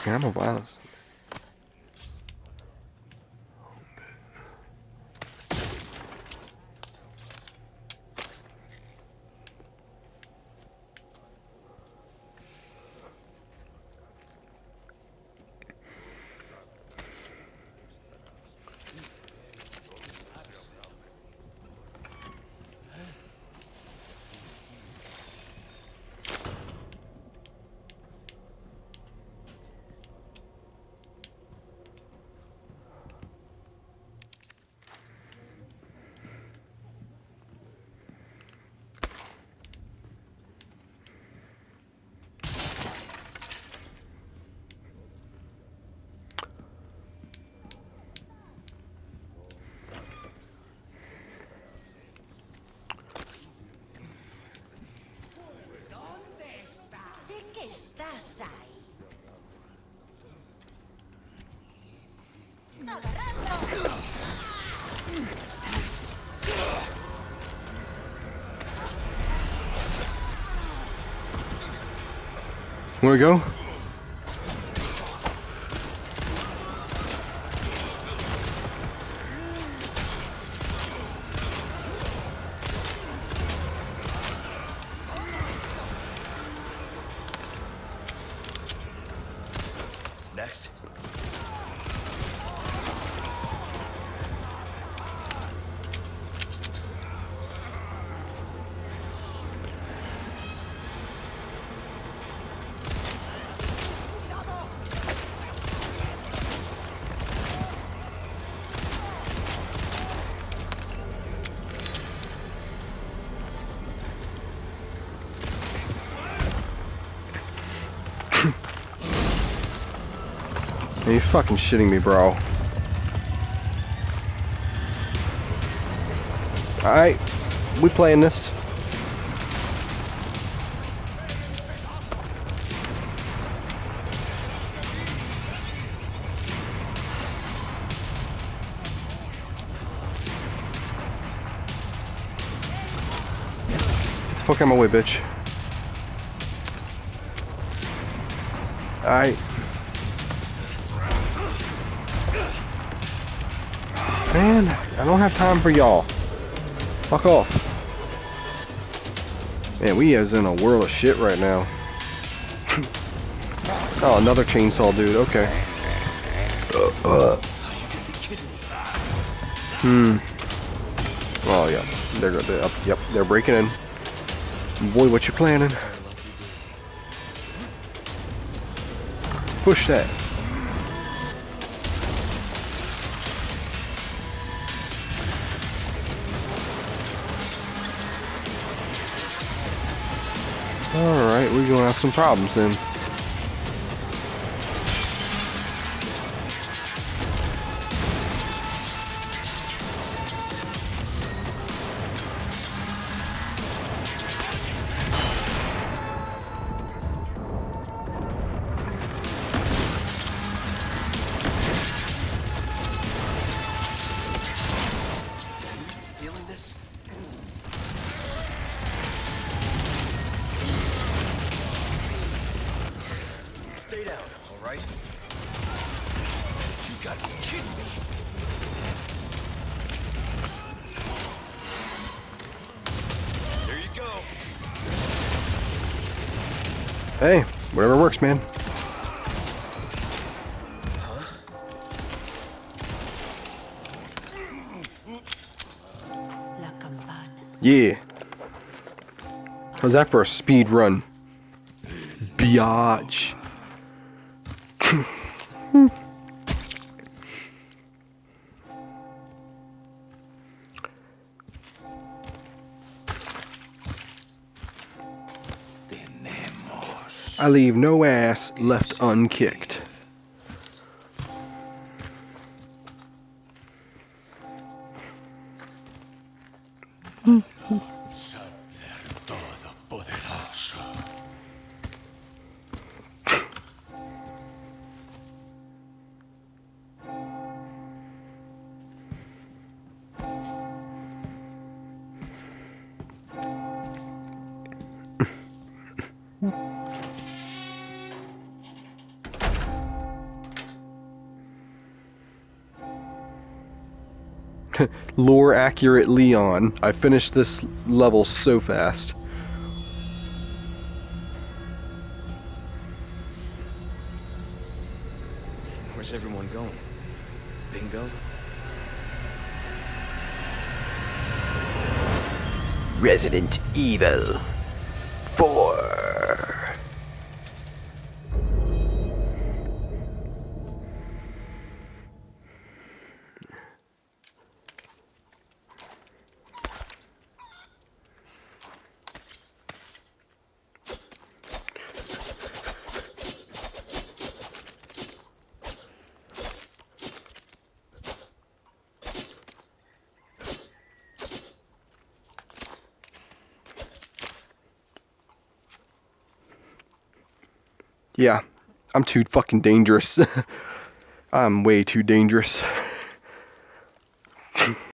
Animal violence. Sé que estás ahí. ¡Agarradlo! Where we go? Next. Are you fucking shitting me, bro? Alright, we playing this. Get the fuck out of my way, bitch. Alright. Man, I don't have time for y'all. Fuck off. Man, we is in a world of shit right now. Oh, another chainsaw dude, okay. Oh, yeah. They're up. Yep, they're breaking in. Boy, what you planning? Push that. Alright, we're gonna have some problems then. Feeling this? Stay down, all right? You got to be kidding me. There you go. Hey, whatever works, man. La campana. Yeah. How's that for a speed run? Biatch. I leave no ass left unkicked. Todopoderoso. Lore accurate Leon. I finished this level so fast. Where's everyone going? Bingo? Resident Evil 4. Yeah, I'm too fucking dangerous. I'm way too dangerous.